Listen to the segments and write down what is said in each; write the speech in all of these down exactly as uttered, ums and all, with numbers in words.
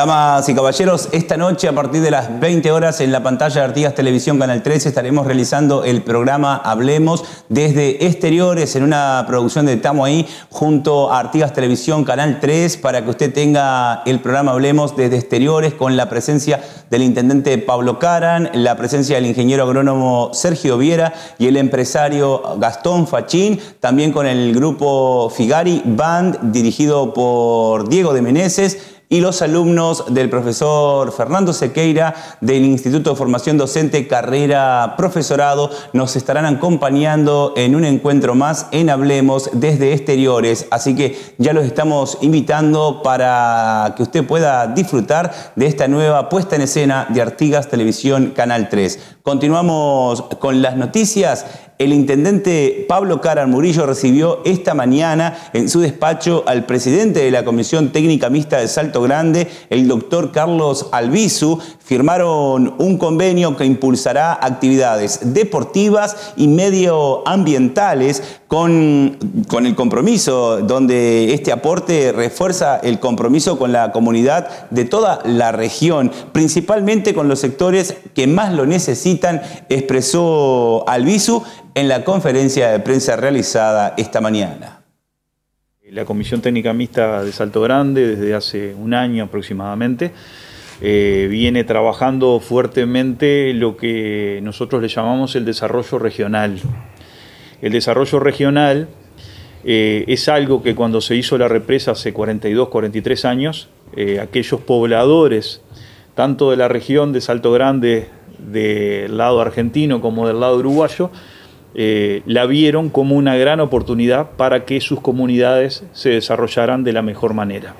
Damas y caballeros, esta noche a partir de las veinte horas en la pantalla de Artigas Televisión Canal trece estaremos realizando el programa Hablemos desde exteriores en una producción de Tamo Ahí junto a Artigas Televisión Canal tres para que usted tenga el programa Hablemos desde exteriores con la presencia del intendente Pablo Caran, la presencia del ingeniero agrónomo Sergio Viera y el empresario Gastón Fachín, también con el grupo Figari Band dirigido por Diego de Meneses y los alumnos del profesor Fernando Sequeira del Instituto de Formación Docente Carrera Profesorado nos estarán acompañando en un encuentro más en Hablemos desde exteriores. Así que ya los estamos invitando para que usted pueda disfrutar de esta nueva puesta en escena de Artigas Televisión Canal tres. Continuamos con las noticias. El intendente Pablo Caran Murillo recibió esta mañana en su despacho al presidente de la Comisión Técnica Mixta de Salto Grande, el doctor Carlos Albizu. Firmaron un convenio que impulsará actividades deportivas y medioambientales con, con el compromiso, donde este aporte refuerza el compromiso con la comunidad de toda la región, principalmente con los sectores que más lo necesitan, expresó Albizu en la conferencia de prensa realizada esta mañana. La Comisión Técnica Mixta de Salto Grande, desde hace un año aproximadamente, eh, viene trabajando fuertemente lo que nosotros le llamamos el desarrollo regional. El desarrollo regional eh, es algo que cuando se hizo la represa hace cuarenta y dos, cuarenta y tres años, eh, aquellos pobladores, tanto de la región de Salto Grande, del lado argentino como del lado uruguayo, Eh, la vieron como una gran oportunidad para que sus comunidades se desarrollaran de la mejor manera.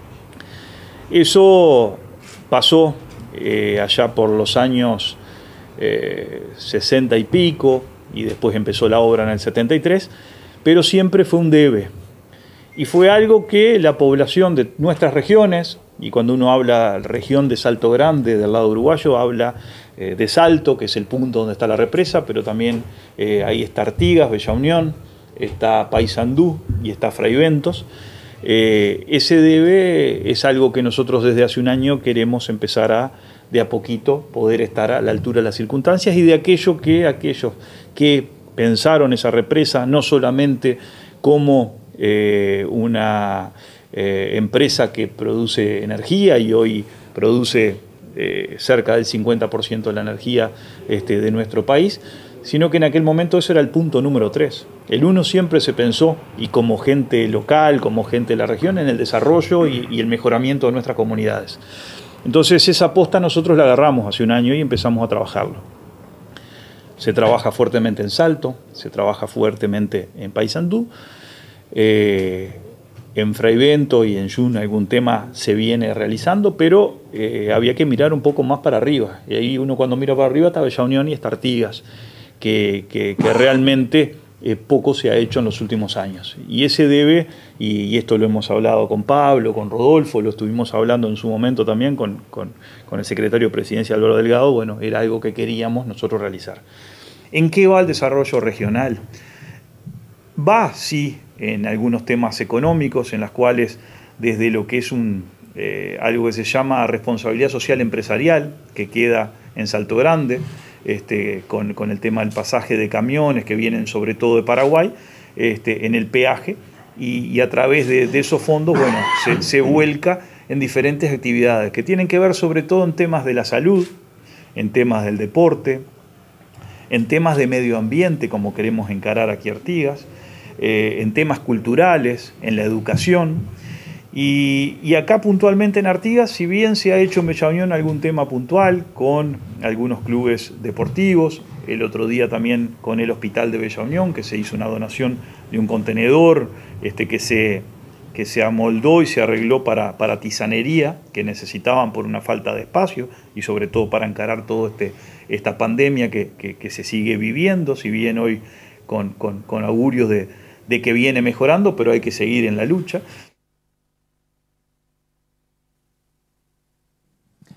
Eso pasó eh, allá por los años eh, sesenta y pico, y después empezó la obra en el setenta y tres, pero siempre fue un debe. Y fue algo que la población de nuestras regiones, y cuando uno habla región de Salto Grande del lado uruguayo, habla eh, de Salto, que es el punto donde está la represa, pero también eh, ahí está Artigas, Bella Unión, está Paysandú y está Fraiventos. Eh, ese debe es algo que nosotros desde hace un año queremos empezar a, de a poquito, poder estar a la altura de las circunstancias y de aquello que aquellos que pensaron esa represa, no solamente como eh, una Eh, empresa que produce energía y hoy produce eh, cerca del cincuenta por ciento de la energía este, de nuestro país, sino que en aquel momento eso era el punto número tres. El uno siempre se pensó, y como gente local, como gente de la región, en el desarrollo y, y el mejoramiento de nuestras comunidades. Entonces esa aposta nosotros la agarramos hace un año y empezamos a trabajarlo. Se trabaja fuertemente en Salto, se trabaja fuertemente en Paysandú, eh, en Fraivento y en Yun algún tema se viene realizando, pero eh, había que mirar un poco más para arriba. Y ahí uno cuando mira para arriba está Bella Unión y está Artigas, que, que, que realmente eh, poco se ha hecho en los últimos años. Y ese debe, y, y esto lo hemos hablado con Pablo, con Rodolfo, lo estuvimos hablando en su momento también con, con, con el secretario presidencial Álvaro Delgado, bueno, era algo que queríamos nosotros realizar. ¿En qué va el desarrollo regional? Va, sí, en algunos temas económicos, en las cuales desde lo que es un, eh, algo que se llama responsabilidad social empresarial, que queda en Salto Grande, este, con, con el tema del pasaje de camiones que vienen sobre todo de Paraguay, este, en el peaje, y, y a través de, de esos fondos, bueno, se, se vuelca en diferentes actividades que tienen que ver sobre todo en temas de la salud, en temas del deporte, en temas de medio ambiente, como queremos encarar aquí Artigas, Eh, en temas culturales, en la educación, y, y acá puntualmente en Artigas, si bien se ha hecho en Bella Unión algún tema puntual con algunos clubes deportivos, el otro día también con el Hospital de Bella Unión, que se hizo una donación de un contenedor este, que, se, que se amoldó y se arregló para, para tisanería, que necesitaban por una falta de espacio y sobre todo para encarar toda este, esta pandemia que, que, que se sigue viviendo, si bien hoy con, con, con augurios de de que viene mejorando, pero hay que seguir en la lucha.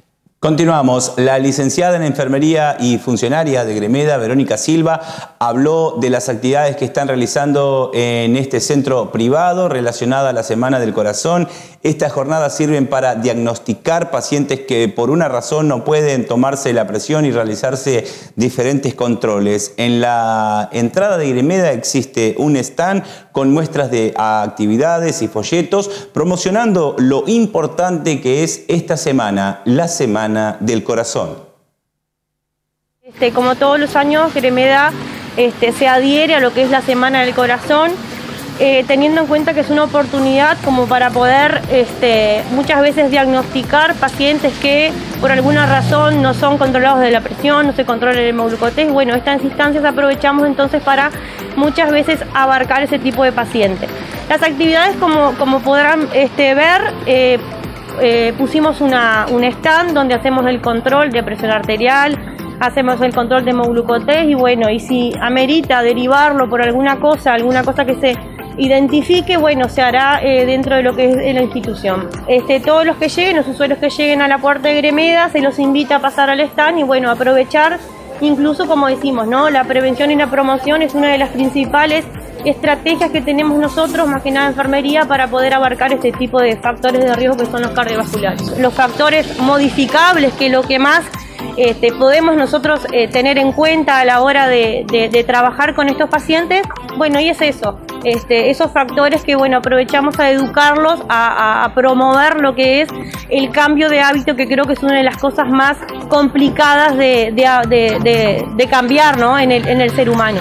Continuamos. La licenciada en Enfermería y funcionaria de Gremeda, Verónica Silva, habló de las actividades que están realizando en este centro privado relacionada a la Semana del Corazón. Estas jornadas sirven para diagnosticar pacientes que por una razón no pueden tomarse la presión y realizarse diferentes controles. En la entrada de Gremeda existe un stand con muestras de actividades y folletos promocionando lo importante que es esta semana, la Semana del Corazón. Este, como todos los años, Gremeda este, se adhiere a lo que es la Semana del Corazón, eh, teniendo en cuenta que es una oportunidad como para poder este, muchas veces diagnosticar pacientes que por alguna razón no son controlados de la presión, no se controla el hemoglucotés. Bueno, estas instancias aprovechamos entonces para muchas veces abarcar ese tipo de pacientes. Las actividades, como, como podrán este, ver, eh, Eh, pusimos una, un stand donde hacemos el control de presión arterial, hacemos el control de hemoglucotés y bueno, y si amerita derivarlo por alguna cosa, alguna cosa que se identifique, bueno, se hará eh, dentro de lo que es la institución. Este, todos los que lleguen, los usuarios que lleguen a la puerta de Gremeda, se los invita a pasar al stand y bueno, aprovechar, incluso como decimos, ¿no? La prevención y la promoción es una de las principales estrategias que tenemos nosotros, más que nada enfermería, para poder abarcar este tipo de factores de riesgo que son los cardiovasculares. Los factores modificables, que lo que más este, podemos nosotros eh, tener en cuenta a la hora de, de, de trabajar con estos pacientes, bueno, y es eso, este, esos factores que bueno, aprovechamos a educarlos, a, a, a promover lo que es el cambio de hábito, que creo que es una de las cosas más complicadas de, de, de, de, de cambiar, ¿no? en, el, en el ser humano.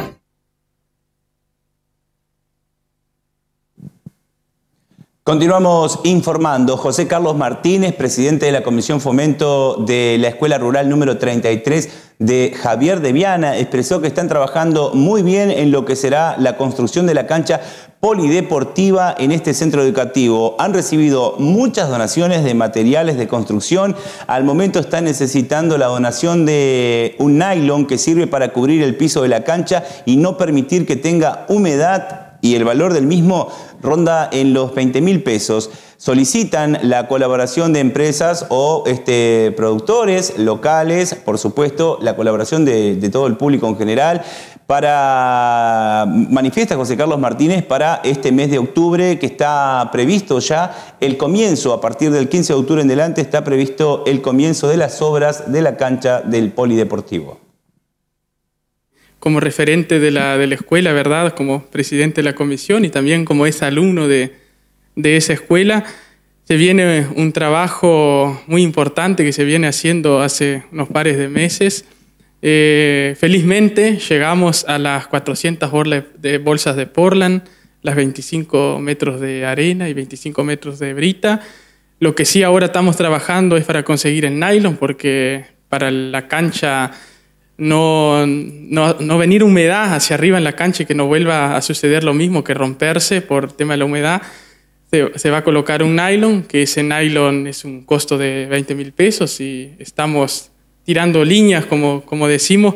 Continuamos informando. José Carlos Martínez, presidente de la Comisión Fomento de la Escuela Rural número treinta y tres de Javier de Viana, expresó que están trabajando muy bien en lo que será la construcción de la cancha polideportiva en este centro educativo. Han recibido muchas donaciones de materiales de construcción. Al momento están necesitando la donación de un nylon que sirve para cubrir el piso de la cancha y no permitir que tenga humedad, y el valor del mismo ronda en los veinte mil pesos. Solicitan la colaboración de empresas o este, productores locales, por supuesto, la colaboración de, de todo el público en general, para, manifiesta José Carlos Martínez, para este mes de octubre, que está previsto ya el comienzo, a partir del quince de octubre en adelante, está previsto el comienzo de las obras de la cancha del polideportivo. Como referente de la, de la escuela, ¿verdad? Como presidente de la comisión y también como es alumno de, de esa escuela, se viene un trabajo muy importante que se viene haciendo hace unos pares de meses. Eh, felizmente llegamos a las cuatrocientas bolsas de Portland, las veinticinco metros de arena y veinticinco metros de brita. Lo que sí ahora estamos trabajando es para conseguir el nylon, porque para la cancha No, no, no venir humedad hacia arriba en la cancha y que no vuelva a suceder lo mismo que romperse por el tema de la humedad, se, se va a colocar un nylon, que ese nylon es un costo de veinte mil pesos y estamos tirando líneas, como, como decimos,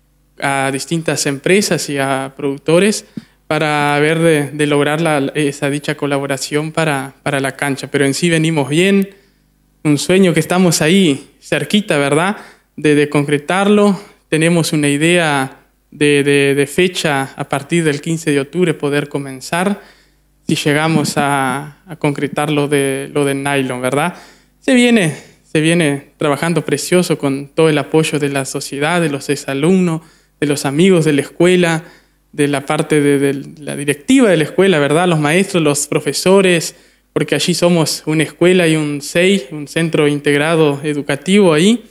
a distintas empresas y a productores para ver de, de lograr la, esa dicha colaboración para, para la cancha. Pero en sí venimos bien, un sueño que estamos ahí cerquita, ¿verdad?, de, de concretarlo. Tenemos una idea de, de, de fecha a partir del quince de octubre poder comenzar, si llegamos a, a concretar lo, de, lo del nylon, ¿verdad? Se viene, se viene trabajando precioso con todo el apoyo de la sociedad, de los exalumnos, de los amigos de la escuela, de la parte de, de la directiva de la escuela, ¿verdad? Los maestros, los profesores, porque allí somos una escuela y un C E I, un centro integrado educativo ahí,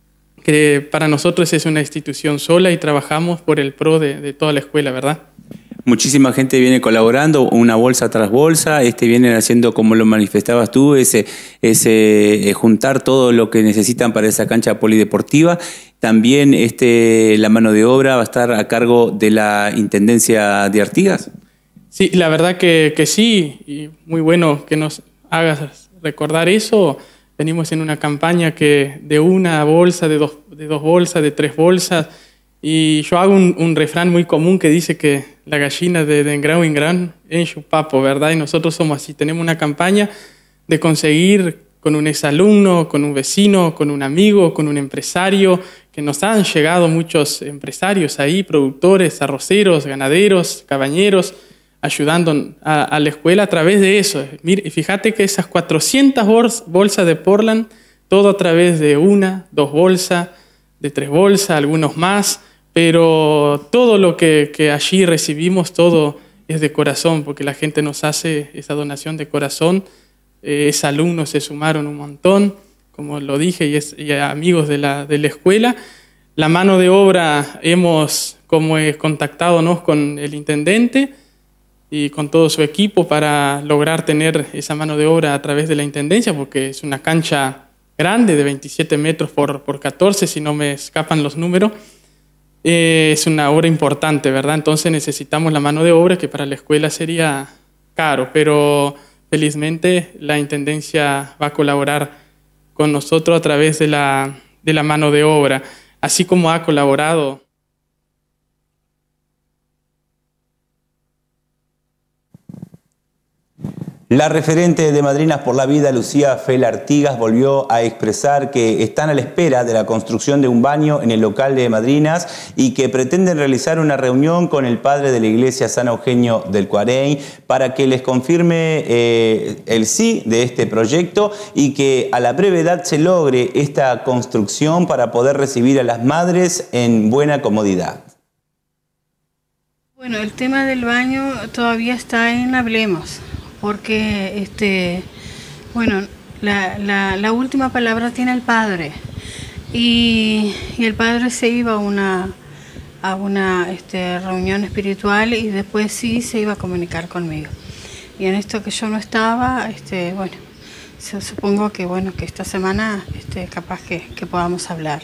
que para nosotros es una institución sola y trabajamos por el pro de, de toda la escuela, ¿verdad? Muchísima gente viene colaborando, una bolsa tras bolsa, este vienen haciendo, como lo manifestabas tú, ese, ese eh, juntar todo lo que necesitan para esa cancha polideportiva. También este, la mano de obra va a estar a cargo de la Intendencia de Artigas. Sí, la verdad que, que sí, y muy bueno que nos hagas recordar eso. Venimos en una campaña que de una bolsa, de dos, de dos bolsas, de tres bolsas, y yo hago un, un refrán muy común que dice que la gallina de, de engrau en gran en su papo, ¿verdad? Y nosotros somos así, tenemos una campaña de conseguir con un exalumno, con un vecino, con un amigo, con un empresario, que nos han llegado muchos empresarios ahí, productores, arroceros, ganaderos, cabañeros, ayudando a, a la escuela a través de eso. Mire, fíjate que esas cuatrocientas bolsas de Portland, todo a través de una, dos bolsas, de tres bolsas, algunos más, pero todo lo que, que allí recibimos, todo es de corazón, porque la gente nos hace esa donación de corazón. Eh, es alumnos se sumaron un montón, como lo dije, y, es, y amigos de la, de la escuela. La mano de obra hemos como he contactado ¿no? con el intendente y con todo su equipo para lograr tener esa mano de obra a través de la intendencia, porque es una cancha grande de veintisiete metros por, por catorce, si no me escapan los números. Eh, es una obra importante, ¿verdad? Entonces necesitamos la mano de obra, que para la escuela sería caro, pero felizmente la intendencia va a colaborar con nosotros a través de la, de la mano de obra, así como ha colaborado. La referente de Madrinas por la Vida, Lucía Fela Artigas, volvió a expresar que están a la espera de la construcción de un baño en el local de Madrinas y que pretenden realizar una reunión con el padre de la iglesia San Eugenio del Cuarey para que les confirme eh, el sí de este proyecto y que a la brevedad se logre esta construcción para poder recibir a las madres en buena comodidad. Bueno, el tema del baño todavía está en Hablemos. Porque, este, bueno, la, la, la última palabra tiene el padre. Y, y el padre se iba a una, a una este, reunión espiritual y después sí se iba a comunicar conmigo. Y en esto que yo no estaba, este, bueno, supongo que, bueno, que esta semana este, capaz que, que podamos hablar.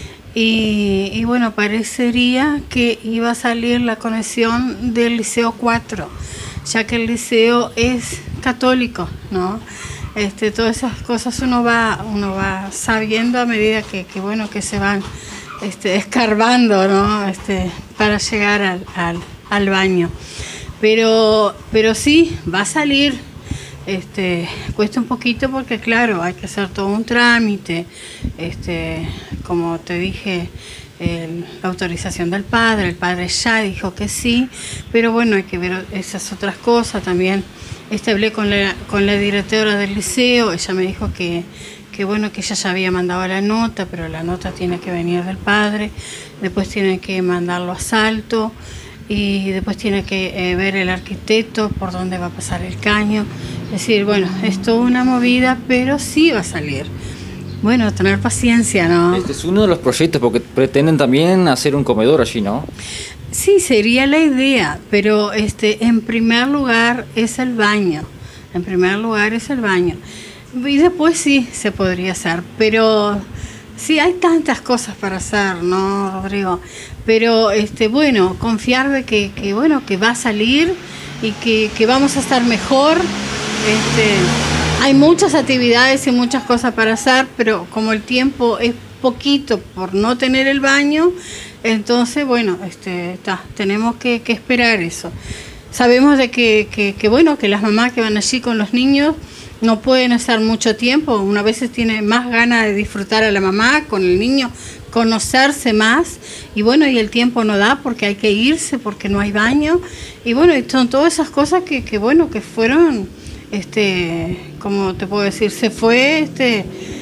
Y, y bueno, parecería que iba a salir la conexión del Liceo cuatro, ya que el liceo es católico, ¿no? Este, todas esas cosas uno va, uno va sabiendo a medida que, que bueno, que se van este, escarbando, ¿no? Este, para llegar al, al, al baño. Pero, pero sí, va a salir. Este, cuesta un poquito porque, claro, hay que hacer todo un trámite. Este, como te dije, El, la autorización del padre, el padre ya dijo que sí, pero bueno, hay que ver esas otras cosas también. Este, hablé con la, con la directora del liceo, ella me dijo que, que bueno, que ella ya había mandado la nota, pero la nota tiene que venir del padre, después tiene que mandarlo a Salto y después tiene que eh, ver el arquitecto por dónde va a pasar el caño. Es decir, bueno, es toda una movida, pero sí va a salir. Bueno, tener paciencia, ¿no? Este es uno de los proyectos, porque pretenden también hacer un comedor allí, ¿no? Sí, sería la idea, pero este, en primer lugar es el baño. En primer lugar es el baño. Y después sí se podría hacer, pero sí hay tantas cosas para hacer, ¿no, Rodrigo? Pero este, bueno, confiar de que, que bueno, que va a salir y que, que vamos a estar mejor. Este, Hay muchas actividades y muchas cosas para hacer, pero como el tiempo es poquito por no tener el baño, entonces, bueno, este, ta, tenemos que, que esperar eso. Sabemos de que, que, que, bueno, que las mamás que van allí con los niños no pueden estar mucho tiempo. Una vez tiene más ganas de disfrutar a la mamá con el niño, conocerse más, y bueno, y el tiempo no da porque hay que irse, porque no hay baño, y bueno, y son todas esas cosas que, que bueno, que fueron... Este, como te puedo decir, se fue este,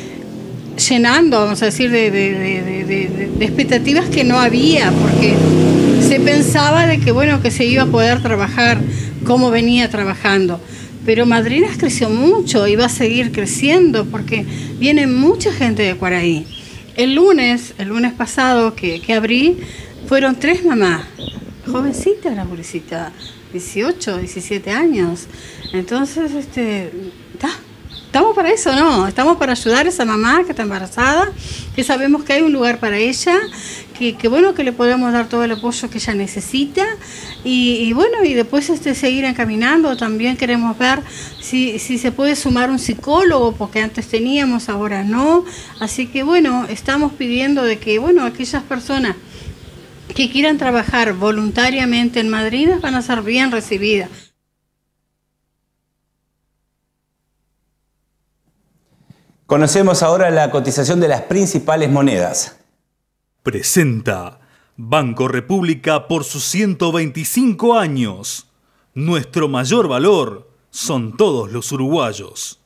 llenando, vamos a decir, de, de, de, de, de, de expectativas que no había, porque se pensaba de que, bueno, que se iba a poder trabajar como venía trabajando. Pero Madrinas creció mucho y va a seguir creciendo porque viene mucha gente de Cuaraí. El lunes, el lunes pasado que, que abrí, fueron tres mamás, jovencita la pobrecita, dieciocho, diecisiete años. Entonces, este, ta, estamos para eso, ¿no? Estamos para ayudar a esa mamá que está embarazada, que sabemos que hay un lugar para ella, que, que bueno, que le podemos dar todo el apoyo que ella necesita y, y bueno, y después este, seguir encaminando. También queremos ver si, si se puede sumar un psicólogo, porque antes teníamos, ahora no. Así que bueno, estamos pidiendo de que, bueno, aquellas personas que quieran trabajar voluntariamente en Madrinas van a ser bien recibidas. Conocemos ahora la cotización de las principales monedas. Presenta Banco República por sus ciento veinticinco años. Nuestro mayor valor son todos los uruguayos.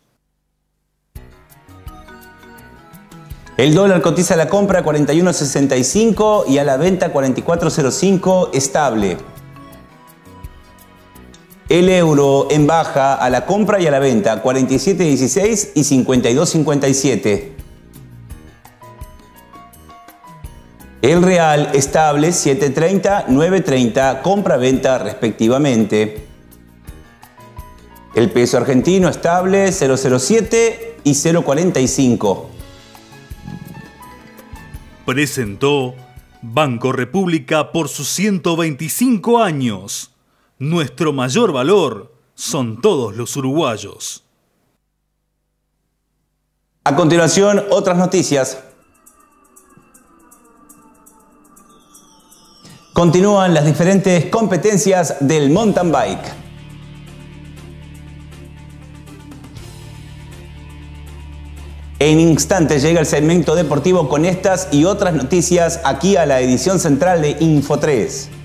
El dólar cotiza a la compra cuarenta y uno sesenta y cinco y a la venta cuarenta y cuatro cero cinco, estable. El euro en baja a la compra y a la venta cuarenta y siete dieciséis y cincuenta y dos cincuenta y siete. El real estable siete treinta, nueve treinta, compra-venta respectivamente. El peso argentino estable cero cero siete y cero cuarenta y cinco. Presentó Banco República por sus ciento veinticinco años. Nuestro mayor valor son todos los uruguayos. A continuación, otras noticias. Continúan las diferentes competencias del mountain bike. En instantes llega el segmento deportivo con estas y otras noticias aquí a la edición central de Info tres.